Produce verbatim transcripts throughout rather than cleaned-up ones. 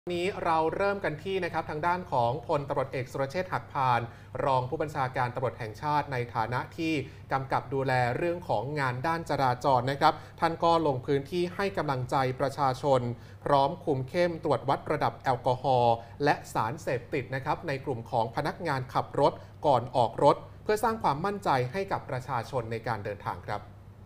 นี้เราเริ่มกันที่นะครับทางด้านของพลตำรวจเอกสุรเชษฐ์หักพานรองผู้บัญชาการตำรวจแห่งชาติในฐานะที่กำกับดูแลเรื่องของงานด้านจราจรนะครับท่านก็ลงพื้นที่ให้กำลังใจประชาชนพร้อมคุมเข้มตรวจวัดระดับแอลกอฮอล์และสารเสพติดนะครับในกลุ่มของพนักงานขับรถก่อนออกรถเพื่อสร้างความมั่นใจให้กับประชาชนในการเดินทางครับ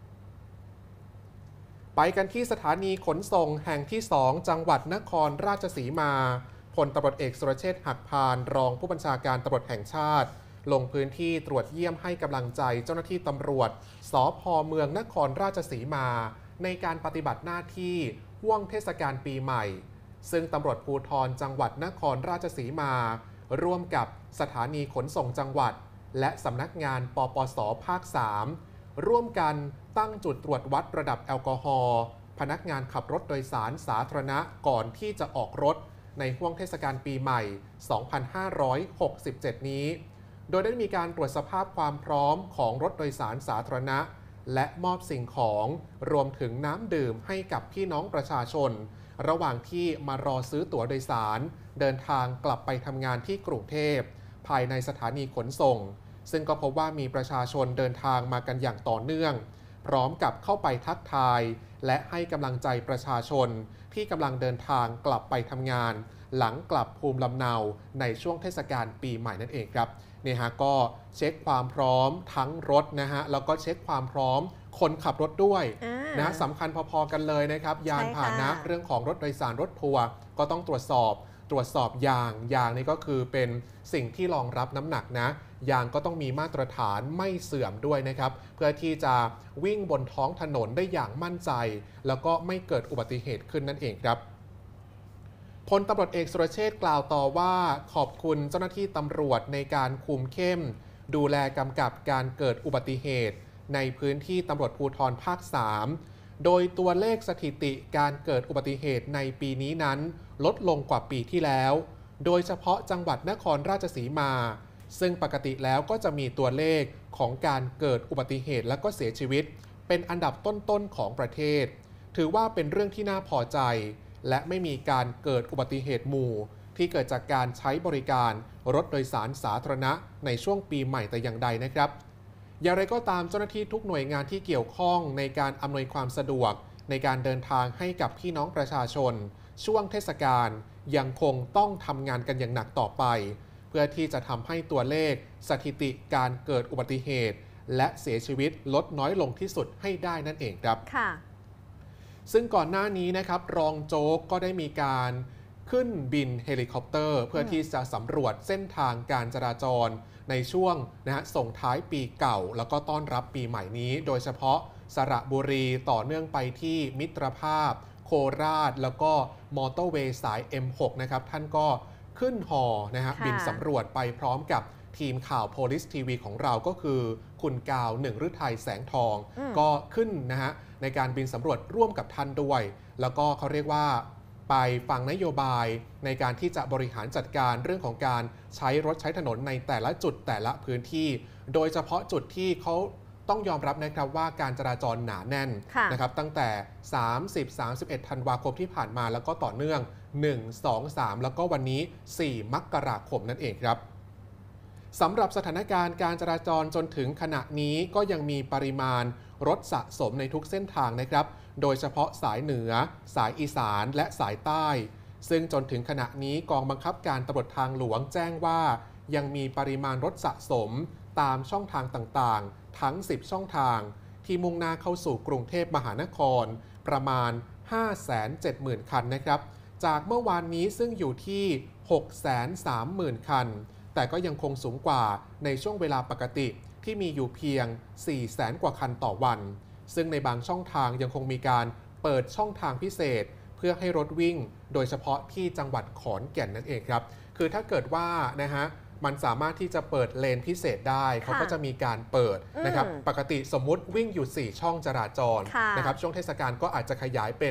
ไปกันที่สถานีขนส่งแห่งที่ สอง จังหวัดนครราชสีมาพลตำรวจเอกสุรเชษฐ์หักพานรองผู้บัญชาการตำรวจแห่งชาติลงพื้นที่ตรวจเยี่ยมให้กำลังใจเจ้าหน้าที่ตำรวจสภ.เมืองนครราชสีมาในการปฏิบัติหน้าที่ห่วงเทศกาลปีใหม่ซึ่งตำรวจภูธรจังหวัดนครราชสีมาร่วมกับสถานีขนส่งจังหวัดและสำนักงานปปส.ภาค สามร่วมกันตั้งจุดตรวจวัดระดับแอลกอฮอล์พนักงานขับรถโดยสารสาธารณะก่อนที่จะออกรถในห่วงเทศกาลปีใหม่ สองพันห้าร้อยหกสิบเจ็ด นี้โดยได้มีการตรวจสภาพความพร้อมของรถโดยสารสาธารณะและมอบสิ่งของรวมถึงน้ำดื่มให้กับพี่น้องประชาชนระหว่างที่มารอซื้อตั๋วโดยสารเดินทางกลับไปทำงานที่กรุงเทพภายในสถานีขนส่งซึ่งก็พบว่ามีประชาชนเดินทางมากันอย่างต่อเนื่องพร้อมกับเข้าไปทักทายและให้กำลังใจประชาชนที่กำลังเดินทางกลับไปทำงานหลังกลับภูมิลำเนาในช่วงเทศกาลปีใหม่นั่นเองครับเนี่ยฮะก็เช็คความพร้อมทั้งรถนะฮะแล้วก็เช็คความพร้อมคนขับรถด้วยนะสำคัญพอๆกันเลยนะครับยานพาหนะเรื่องของรถโดยสารรถทัวร์ก็ต้องตรวจสอบตรวจสอบยางยางนี่ก็คือเป็นสิ่งที่รองรับน้ำหนักนะยางก็ต้องมีมาตรฐานไม่เสื่อมด้วยนะครับเพื่อที่จะวิ่งบนท้องถนนได้อย่างมั่นใจแล้วก็ไม่เกิดอุบัติเหตุขึ้นนั่นเองครับพลตำรวจเอกสุรเชษฐ์กล่าวต่อว่าขอบคุณเจ้าหน้าที่ตำรวจในการคุมเข้มดูแลกำกับการเกิดอุบัติเหตุในพื้นที่ตำรวจภูธรภาค สามโดยตัวเลขสถิติการเกิดอุบัติเหตุในปีนี้นั้นลดลงกว่าปีที่แล้วโดยเฉพาะจังหวัดนครราชสีมาซึ่งปกติแล้วก็จะมีตัวเลขของการเกิดอุบัติเหตุและก็เสียชีวิตเป็นอันดับต้นๆของประเทศถือว่าเป็นเรื่องที่น่าพอใจและไม่มีการเกิดอุบัติเหตุหมู่ที่เกิดจากการใช้บริการรถโดยสารสาธารณะในช่วงปีใหม่แต่อย่างใดนะครับอย่างไรก็ตามเจ้าหน้าที่ทุกหน่วยงานที่เกี่ยวข้องในการอำนวยความสะดวกในการเดินทางให้กับพี่น้องประชาชนช่วงเทศกาลยังคงต้องทำงานกันอย่างหนักต่อไปเพื่อที่จะทำให้ตัวเลขสถิติการเกิดอุบัติเหตุและเสียชีวิตลดน้อยลงที่สุดให้ได้นั่นเองครับค่ะซึ่งก่อนหน้านี้นะครับรองโจ๊กก็ได้มีการขึ้นบินเฮลิคอปเตอร์เพื่อที่จะสำรวจเส้นทางการจราจรในช่วงนะฮะส่งท้ายปีเก่าแล้วก็ต้อนรับปีใหม่นี้โดยเฉพาะสระบุรีต่อเนื่องไปที่มิตรภาพโคราชแล้วก็มอเตอร์เวย์สาย เอ็ม หก นะครับท่านก็ขึ้นฮอนะฮะบินสำรวจไปพร้อมกับทีมข่าว Police ที วี ของเราก็คือคุณกาวหนึ่งฤทัยแสงทองก็ขึ้นนะฮะในการบินสำรวจร่วมกับท่านด้วยแล้วก็เขาเรียกว่าไปฟังนโยบายในการที่จะบริหารจัดการเรื่องของการใช้รถใช้ถนนในแต่ละจุดแต่ละพื้นที่โดยเฉพาะจุดที่เขาต้องยอมรับนะครับว่าการจราจรหนาแน่นนะครับตั้งแต่สามสิบ สามสิบเอ็ดธันวาคมที่ผ่านมาแล้วก็ต่อเนื่องหนึ่ง สอง สามแล้วก็วันนี้สี่มกราคมนั่นเองครับสำหรับสถานการณ์การจราจรจนถึงขณะนี้ก็ยังมีปริมาณรถสะสมในทุกเส้นทางนะครับโดยเฉพาะสายเหนือสายอีสานและสายใต้ซึ่งจนถึงขณะนี้กองบังคับการตำรวจทางหลวงแจ้งว่ายังมีปริมาณรถสะสมตามช่องทางต่างๆทั้งสิบช่องทางที่มุ่งหน้าเข้าสู่กรุงเทพมหานครประมาณ ห้าแสนเจ็ดหมื่น คันนะครับจากเมื่อวานนี้ซึ่งอยู่ที่ หกแสนสามหมื่น คันแต่ก็ยังคงสูงกว่าในช่วงเวลาปกติที่มีอยู่เพียง สี่แสน กว่าคันต่อวันซึ่งในบางช่องทางยังคงมีการเปิดช่องทางพิเศษเพื่อให้รถวิ่งโดยเฉพาะที่จังหวัดขอนแก่นนั่นเองครับคือถ้าเกิดว่านะฮะมันสามารถที่จะเปิดเลนพิเศษได้เขาก็จะมีการเปิดนะครับปกติสมมุติวิ่งอยู่สี่ช่องจราจรนะครับช่วงเทศกาลก็อาจจะขยายเป็น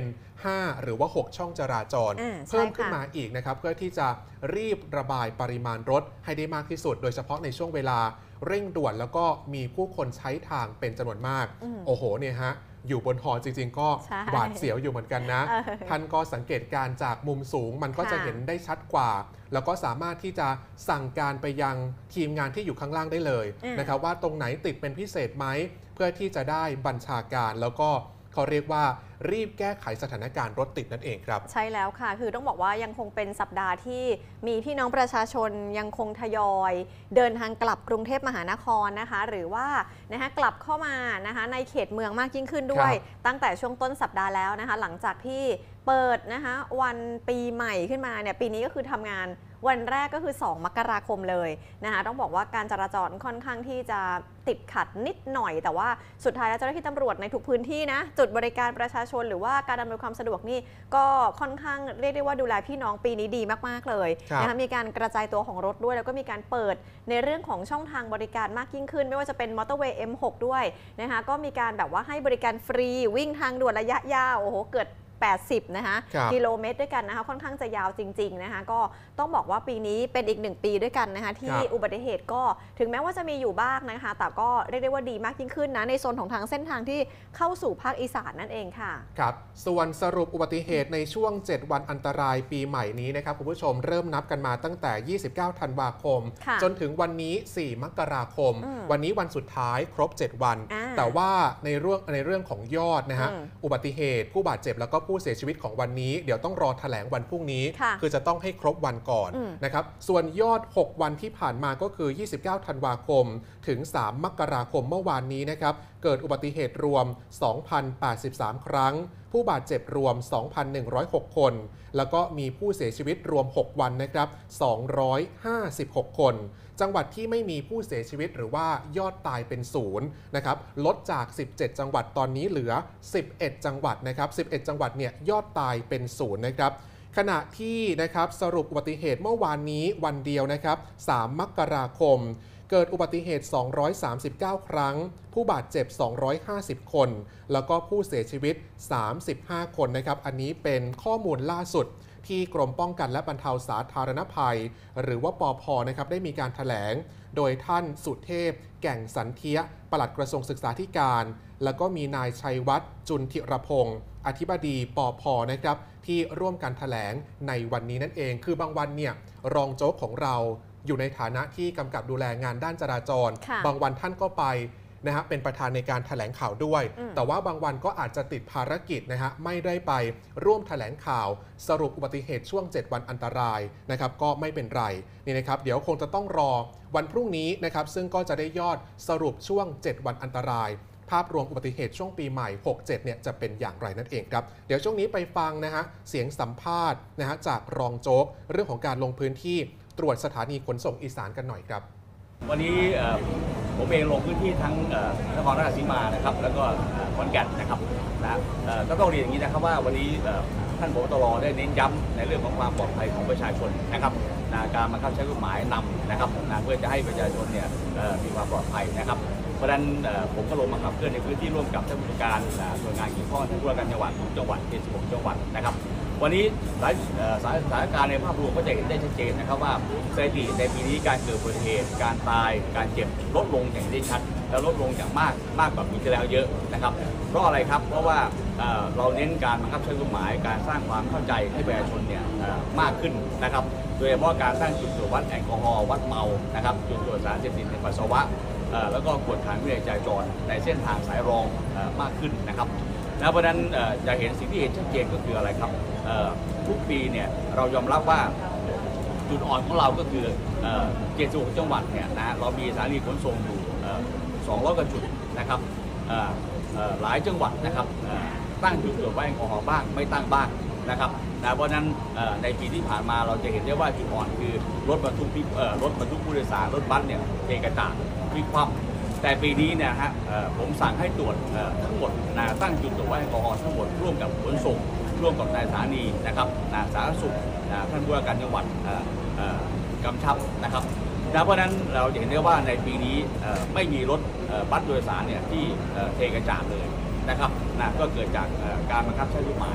ห้า หรือว่า หก ช่องจราจรเพิ่มขึ้นมาอีกนะครับเพื่อที่จะรีบระบายปริมาณรถให้ได้มากที่สุดโดยเฉพาะในช่วงเวลาเร่งด่วนแล้วก็มีผู้คนใช้ทางเป็นจำนวนมากโอ้โหเนี่ยฮะอยู่บนหอจริงๆก็หวาดเสียวอยู่เหมือนกันนะท่านก็สังเกตการจากมุมสูงมันก็จะเห็นได้ชัดกว่าแล้วก็สามารถที่จะสั่งการไปยังทีมงานที่อยู่ข้างล่างได้เลยนะครับว่าตรงไหนติดเป็นพิเศษไหมเพื่อที่จะได้บัญชาการแล้วก็เขาเรียกว่ารีบแก้ไขสถานการณ์รถติดนั่นเองครับใช่แล้วค่ะคือต้องบอกว่ายังคงเป็นสัปดาห์ที่มีพี่น้องประชาชนยังคงทยอยเดินทางกลับกรุงเทพมหานครนะคะหรือว่านะคะกลับเข้ามานะคะในเขตเมืองมากยิ่งขึ้นด้วยตั้งแต่ช่วงต้นสัปดาห์แล้วนะคะหลังจากที่เปิดนะคะวันปีใหม่ขึ้นมาเนี่ยปีนี้ก็คือทำงานวันแรกก็คือสองมกราคมเลยนะคะต้องบอกว่าการจราจรค่อนข้างที่จะติดขัดนิดหน่อยแต่ว่าสุดท้ายแล้วเจ้าหน้าที่ตำรวจในทุกพื้นที่นะจุดบริการประชาชนหรือว่าการอำนวยความสะดวกนี่ก็ค่อนข้างเรียกได้ว่าดูแลพี่น้องปีนี้ดีมากๆเลยนะคะมีการกระจายตัวของรถด้วยแล้วก็มีการเปิดในเรื่องของช่องทางบริการมากยิ่งขึ้นไม่ว่าจะเป็นมอเตอร์เวย์ เอ็ม หก ด้วยนะคะก็มีการแบบว่าให้บริการฟรีวิ่งทางด่วนระยะยาวโอ้โหเกิดแปดสิบนะคะกิโลเมตรด้วยกันนะคะค่อนข้างจะยาวจริงๆนะคะก็ต้องบอกว่าปีนี้เป็นอีกหนึ่งปีด้วยกันนะคะที่อุบัติเหตุก็ถึงแม้ว่าจะมีอยู่บ้างนะคะแต่ก็เรียกได้ว่าดีมากยิ่งขึ้นนะในโซนของทางเส้นทางที่เข้าสู่ภาคอีสานนั่นเองค่ะครับส่วนสรุปอุบัติเหตุในช่วงเจ็ดวันอันตรายปีใหม่นี้นะครับคุณผู้ชมเริ่มนับกันมาตั้งแต่ยี่สิบเก้าธันวาคมจนถึงวันนี้สี่มกราคมวันนี้วันสุดท้ายครบเจ็ดวันแต่ว่าในเรื่องในเรื่องของยอดนะฮะอุบัติเหตุผู้บาดเจ็บแล้วก็ผู้เสียชีวิตของวันนี้เดี๋ยวต้องรอแถลงวันพรุ่งนี้คือจะต้องให้ครบวันก่อนนะครับส่วนยอดหกวันที่ผ่านมาก็คือยี่สิบเก้าธันวาคมถึงสามมกราคมเมื่อวานนี้นะครับเกิดอุบัติเหตุรวม สองพันแปดสิบสาม ครั้งผู้บาดเจ็บรวม สองพันหนึ่งร้อยหก คนแล้วก็มีผู้เสียชีวิตรวมหกวันนะครับสองร้อยห้าสิบหกคนจังหวัดที่ไม่มีผู้เสียชีวิตหรือว่ายอดตายเป็นศูนย์นะครับลดจากสิบเจ็ดจังหวัดตอนนี้เหลือสิบเอ็ดจังหวัดนะครับสิบเอ็ดจังหวัดเนี่ยยอดตายเป็นศูนย์นะครับขณะที่นะครับสรุปอุบัติเหตุเมื่อวานนี้วันเดียวนะครับสามมกราคมเกิดอุบัติเหตุสองร้อยสามสิบเก้าครั้งผู้บาดเจ็บสองร้อยห้าสิบคนแล้วก็ผู้เสียชีวิตสามสิบห้าคนนะครับอันนี้เป็นข้อมูลล่าสุดที่กรมป้องกันและบรรเทาสาธารณภัยหรือว่าปภ.นะครับได้มีการแถลงโดยท่านสุเทพแก่งสันเทียปลัดกระทรวงศึกษาธิการแล้วก็มีนายชัยวัฒน์จุนทิรพงศ์อธิบดีปภ.นะครับที่ร่วมกันแถลงในวันนี้นั่นเองคือบางวันเนี่ยรองโจ๊กของเราอยู่ในฐานะที่กำกับดูแลงานด้านจราจรบางวันท่านก็ไปนะฮะเป็นประธานในการแถลงข่าวด้วยแต่ว่าบางวันก็อาจจะติดภารกิจนะฮะไม่ได้ไปร่วมแถลงข่าวสรุปอุบัติเหตุช่วงเจ็ดวันอันตรายนะครับก็ไม่เป็นไรนี่นะครับเดี๋ยวคงจะต้องรอวันพรุ่งนี้นะครับซึ่งก็จะได้ยอดสรุปช่วงเจ็ดวันอันตรายภาพรวมอุบัติเหตุช่วงปีใหม่หกเจ็ดเนี่ยจะเป็นอย่างไรนั่นเองครับเดี๋ยวช่วงนี้ไปฟังนะฮะเสียงสัมภาษณ์นะฮะจากรองโจ๊กเรื่องของการลงพื้นที่ตรวจสถานีขนส่งอีสานกันหน่อยครับวันนี้ผมเองลงพื้นที่ทั้งนครราชสีมานะครับแล้วก็ขอนแก่นนะครับนะก็ต้องเรียนอย่างนี้นะครับว่าวันนี้ท่านผบ.ตร.ได้เน้นย้ำในเรื่องของความปลอดภัยของประชาชนนะครับการบังคับใช้กฎหมายนำนะครับเพื่อจะให้ประชาชนเนี่ยมีความปลอดภัยนะครับเพราะฉะนั้นผมก็ลงมาขับเคลื่อนในพื้นที่ร่วมกับท่านผู้จัดการหน่วยงานเกี่ยวข้องทั้งผู้ว่าการจังหวัดทุกจังหวัดสิบหกจังหวัดนะครับวันนี้สถานการณ์ในภาพรวมก็จะเห็นได้ชัดเจนนะครับว่าสถิติในปีนี้การเกิดอุบัติเหตุการตายการเจ็บลดลงอย่างได้ชัดและลดลงอย่างมากมากกว่าปีที่แล้วเยอะนะครับเพราะอะไรครับเพราะว่าเราเน้นการบังคับใช้กฎหมายการสร้างความเข้าใจให้ประชาชนเนี่ยมากขึ้นนะครับโดยเฉพาะการสร้างจุดตรวจวัดแอลกอฮอล์วัดเมานะครับจุดตรวจสารเสพติดในปัสสาวะแล้วก็กวดขันวินัยจราจรในเส้นทางสายรองมากขึ้นนะครับแล้วเพราะนั้นจะเห็นสิ่งที่เห็นชัดเจนก็คืออะไรครับทุกปีเนี่ยเรายอมรับว่าจุดอ่อนของเราก็คือเจ็ดสิบหกจังหวัดเนี่ยนะเรามีสถานีขนส่งอยู่สองร้อยกว่าจุดนะครับหลายจังหวัดนะครับตั้งจุดตรวจวัดแอลกอฮอล์บ้างไม่ตั้งบ้างนะครับเพราะนั้นในปีที่ผ่านมาเราจะเห็นได้ว่าจุดอ่อนคือรถบรรทุกรถบรรทุกผู้โดยสารรถบัสเนี่ยเทกระจาดพลิกคว่ำแต่ปีนี้เนี่ยฮะผมสั่งให้ตรวจทั้งหมดตั้งจุดตรวจวัดแอลกอฮอล์ทั้งหมดร่วมกับขนส่งร่วมกับนายสถานีนะครับนายสาธารณสุขท่านผู้ว่าการจังหวัดกำชับนะครับเพราะนั้นเราจะเห็นได้ว่าในปีนี้ไม่มีรถบัสโดยสารเนี่ยที่เทกระจาดเลยนะครับนะก็เกิดจากการบังคับใช้กฎหมาย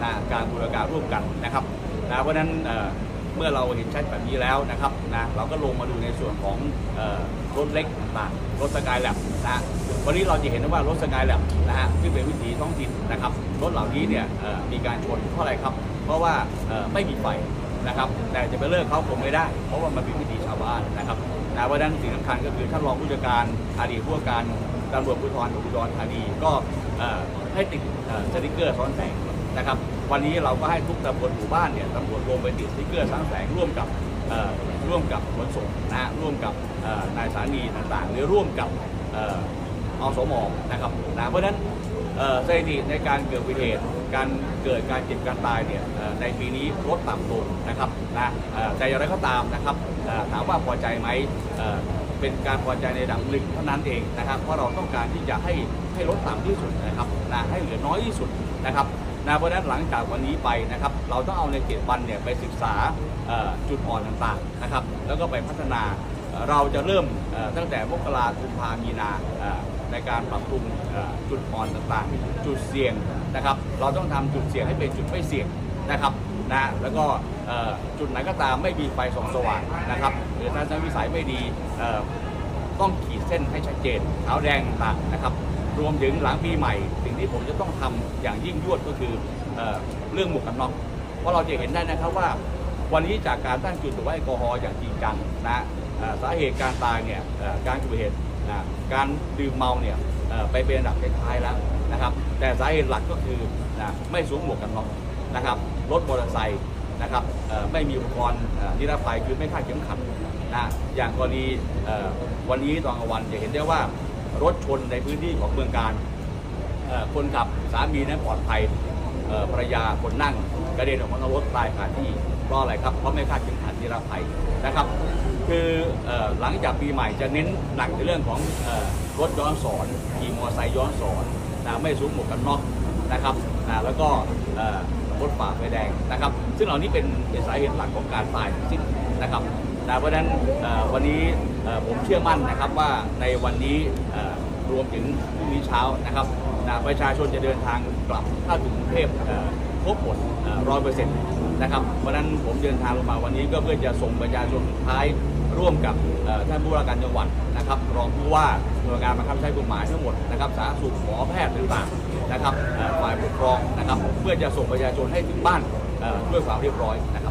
นะการบูรณาการร่วมกันนะครับนะเพราะฉะนั้นเมื่อเราเห็นชัดแบบนี้แล้วนะครับนะเราก็ลงมาดูในส่วนของรถเล็กต่างๆรถสกายแลบนะวันนี้เราจะเห็นว่ารถสกายแลบนะฮะที่เป็นวิถีท้องถิ่นนะครับรถเหล่านี้เนี่ยมีการชนเพราะอะไรครับเพราะว่าไม่มีไฟนะครับแต่จะไปเลิกเขาคงไม่ได้เพราะว่ามันเป็นวิถีชาวบ้านนะครับนะเพราะฉะนั้นสิ่งสำคัญก็คือท่านรองผู้จัดการอดีตผู้การตำรวจภูธรอุดรธานีก็ให้ติดสติ๊กเกอร์ซ้อนแสงนะครับวันนี้เราก็ให้ทุกตำบลหมู่บ้านเนี่ยตำรวจลงไปติดสติ๊กเกอร์ซ้อนแสงร่วมกับร่วมกับขนส่งนะร่วมกับนายสถานีต่างๆหรือร่วมกับอสม.นะครับนะเพราะฉะนั้นสถิติในการเกิดอุบัติเหตุการเกิดการเจ็บการตายเนี่ยในปีนี้ลดต่ำลงนะครับนะแต่อย่างไรก็ตามนะครับถามว่าพอใจไหมเป็นการพอใจในระดับหนึ่งเท่านั้นเองนะครับเพราะเราต้องการที่จะให้ให้ลดต่ำที่สุดนะครับนะให้เหลือน้อยที่สุดนะครับนะเพราะฉะนั้นหลังจากวันนี้ไปนะครับเราต้องเอาในเจ็ดวันเนี่ยไปศึกษาจุดอ่อนต่างๆนะครับแล้วก็ไปพัฒนาเราจะเริ่มตั้งแต่มกราคมกุมภาพันธ์มีนาในการปรับปรุงจุดอ่อนต่างๆจุดเสี่ยงนะครับเราต้องทำจุดเสี่ยงให้เป็นจุดไม่เสี่ยงนะครับนะแล้วก็จุดไหนก็ตามไม่มีไฟส่องสว่างนะครับหรือทัศนวิสัยไม่ดีต้องขีดเส้นให้ชัดเจนขาวแดงต่างๆนะครับรวมถึงหลังปีใหม่สิ่งที่ผมจะต้องทำอย่างยิ่งยวดก็คือเรื่องหมวกกันน็อกเพราะเราจะเห็นได้นะครับว่าวันนี้จากการตั้งจุดตรวจวัดแอลกอฮอล์อย่างจริงจังนะสาเหตุการตายเนี่ยการอุบัติเหตุการดื่มเมาเนี่ยไปเป็นอันดับท้ายแล้วนะครับแต่สาเหตุหลักก็คือไม่สวมหมวกกันน็อกนะครับรถมอเตอร์ไซค์นะครับไม่มีอุปกรณ์นิรภัยคือไม่คาดเข็มขัดนะอย่างกรณีวันนี้ตอนกลางวันจะเห็นได้ว่ารถชนในพื้นที่ของเมืองการคนขับสามีนั้นปลอดภัยภรรยาคนนั่งกระเด็นออกมาจากรถตายคาที่เพราะอะไรครับเพราะไม่คาดเข็มขัดนิรภัยนะครับคือหลังจากปีใหม่จะเน้นหนักในเรื่องของรถย้อนสอนขี่มอเตอร์ไซค์ย้อนสอนนะไม่สวมหมวกกันน็อกนะครับนะแล้วก็รถฝ่าไฟแดงนะครับซึ่งเหล่านี้เป็นสาเหตุหลักของการตายทั้งสิ้นนะครับนะเพราะฉะนั้นวันนี้ผมเชื่อมั่นนะครับว่าในวันนี้รวมถึงพรุ่งนี้เช้านะครับนะประชาชนจะเดินทางกลับเข้าถึงกรุงเทพครบหมดร้อยเปอร์เซ็นต์นะครับเพราะฉะนั้นผมเดินทางลงมาวันนี้ก็เพื่อจะส่งประชาชนสุดท้ายร่วมกับท่านผู้ว่าการจังหวัดนะครับรองผู้ว่าหน่วยงานบังคับใช้กฎหมายทั้งหมดนะครับสาธารณสุขหมอแพทย์ต่างๆนะครับฝ่ายปกครองนะครับเพื่อจะส่งประชาชนให้ถึงบ้านด้วยความเรียบร้อยนะครับ